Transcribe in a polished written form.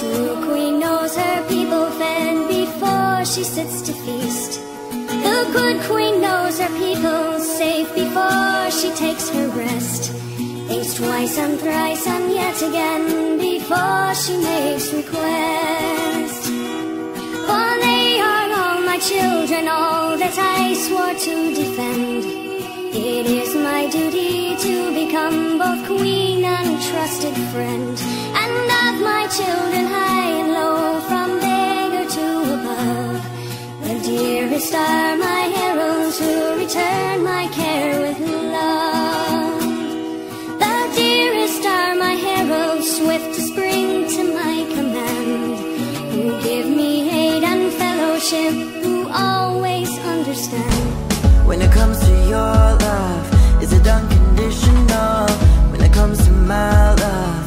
true queen knows her people fed before she sits to feast. The good queen knows her people safe before she takes her rest. Thinks twice and thrice and yet again before she makes request. For they are all my children, all that I swore to defend. It is my duty to become both queen and trusted friend, and of my children high and low, from beggar to above, the dearest are my heralds who return my care with love. The dearest are my heralds, swift to spring to my command, who give me aid and fellowship, who always understand. When it comes to your love, is it unconditional? When it comes to my love,